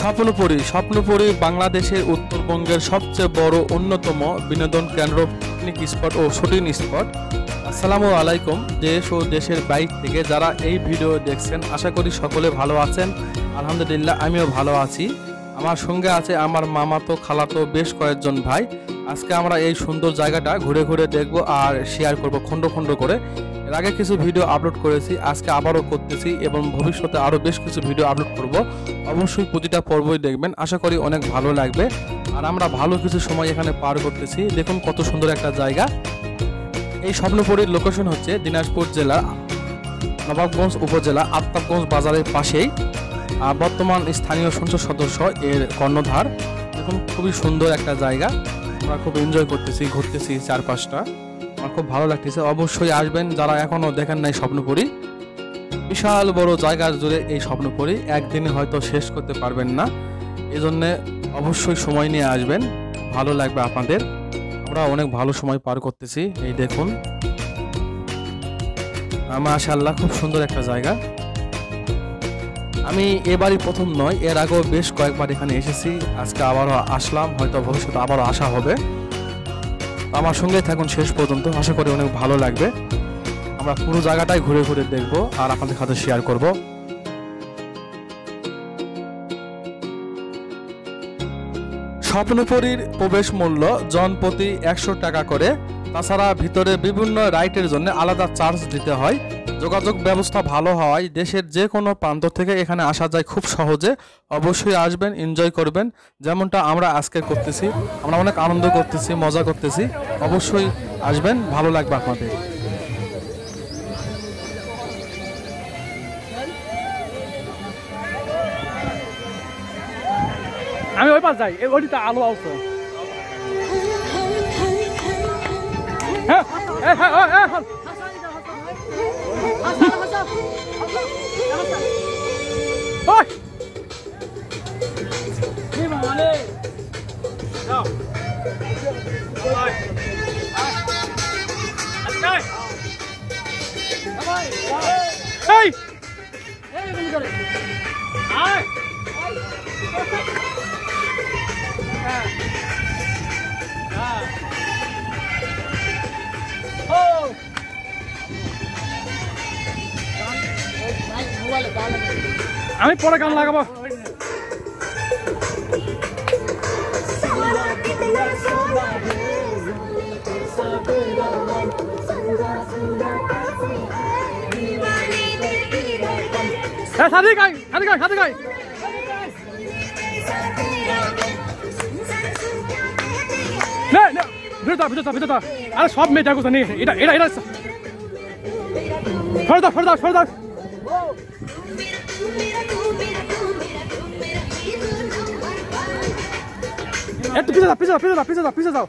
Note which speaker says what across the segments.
Speaker 1: স্বপ্নপুরী বাংলাদেশের উত্তরবঙ্গের সবচেয়ে বড় অন্যতম বিনোদন কেন্দ্র, পিকনিক স্পট ও শুটিং স্পট। আসসালামু আলাইকুম। দেশ ও দেশের বাইরে থেকে যারা এই ভিডিও দেখছেন, আশা করি সকলে ভালো আছেন। আলহামদুলিল্লাহ, আমিও ভালো আছি। আমার সঙ্গে আছে আমার মামাতো খালাতো বেশ কয়েকজন ভাই। আজকে আমরা এই সুন্দর জায়গাটা ঘুরে ঘুরে দেখব আর শেয়ার করব খণ্ড খণ্ড করে। এর আগে কিছু ভিডিও আপলোড করেছি, আজকে আবারও করতেছি এবং ভবিষ্যতে আরও বেশ কিছু ভিডিও আপলোড করব। অবশ্যই প্রতিটা পর্বই দেখবেন, আশা করি অনেক ভালো লাগবে। আর আমরা ভালো কিছু সময় এখানে পার করতেছি। দেখুন কত সুন্দর একটা জায়গা। এই স্বপ্নপুরীর লোকেশন হচ্ছে দিনাজপুর জেলা নবাবগঞ্জ উপজেলা আফতাবগঞ্জ বাজারের পাশেই। বর্তমান স্থানীয় সংসদ সদস্য এর কর্ণধার। দেখুন খুবই সুন্দর একটা জায়গা, আমরা খুব এনজয় করতেছি, ঘুরতেছি চারপাশটা, আমার খুব ভালো লাগতেছে। অবশ্যই আসবেন যারা এখনো দেখেন নাই স্বপ্নপুরী। বিশাল বড় জায়গা জুড়ে এই স্বপ্নপুরী, একদিনে হয়তো শেষ করতে পারবেন না। এজন্য অবশ্যই সময় নিয়ে আসবেন, ভালো লাগবে আপনাদের। আমরা অনেক ভালো সময় পার করতেছি। এই দেখুন, মাশাআল্লাহ, খুব সুন্দর একটা জায়গা। আমি এবারই প্রথম নয়, এর আগেও বেশ কয়েকবার এখানে এসেছি। আজকে আবারও আসলাম, হয়তো ভবিষ্যতে আবারও আসা হবে। আমার সঙ্গে থাকুন শেষ পর্যন্ত, আশা করি অনেক ভালো লাগবে। আমরা পুরো জায়গাটাই ঘুরে ঘুরে দেখব আর আপনাদের সাথে শেয়ার করব। স্বপ্নপুরীর প্রবেশ মূল্য জনপ্রতি 100 টাকা করে। তাছাড়া ভিতরে বিভিন্ন রাইডের জন্য আলাদা চার্জ দিতে হয়। যোগাযোগ ব্যবস্থা ভালো হওয়ায় দেশের যে কোনো প্রান্ত থেকে এখানে আসা যায় খুব সহজে। অবশ্যই আসবেন, এনজয় করবেন, যেমনটা আমরা আজকে করতেছি। আমরা অনেক আনন্দ করতেছি, মজা করতেছি। অবশ্যই আসবেন, ভালো লাগবে আপনাদের।
Speaker 2: আমি ওই পাশ যাই, ওইটা আলো আছে। হ্যাঁ হ্যাঁ হ্যাঁ হ্যাঁ হ্যাঁ আমি পরে গান লাগাবো। সাথে গাই, সাথে গাই, সাথে গাই। ভিতরটা আরে সব মেয়ে দেখো জানি, এটা এটা এটা সরে দাও, সরে দাও, সরে দাও। একটু পিছে যাও, পিছে যাও, পিছে যাও, পিছে যাও, পিছে যাও।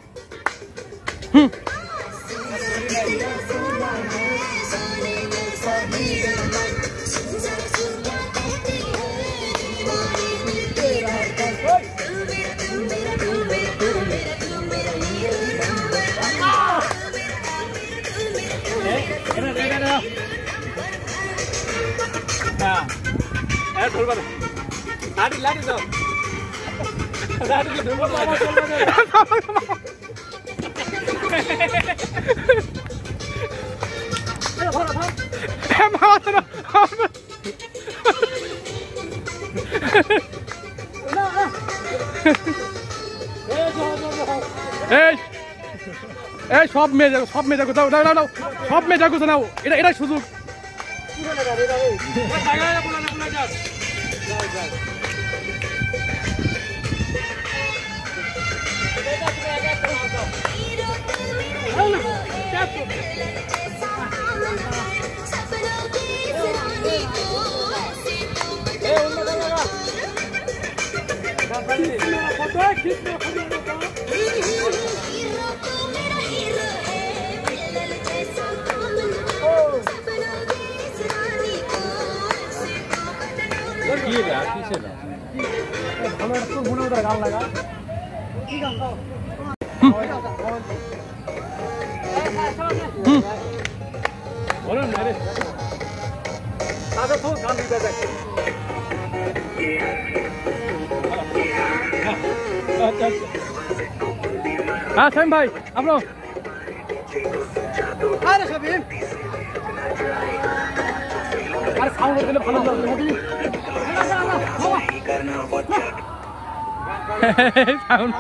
Speaker 2: এই সব মেয়ে যাবো, সব মেয়ে যাবো, দাও দাও দাও, সব মেয়ে যাবো নাও, এটা এটাই সুযোগ। গান লাগা কি গান গাও? বলেন না রে, আচ্ছা তো গান দিতে যাচ্ছে। হ্যাঁ সাইম ভাই আপনার আরে শাবিব আরে সাউন্ড দিলে ভালো লাগবে সাউন্ড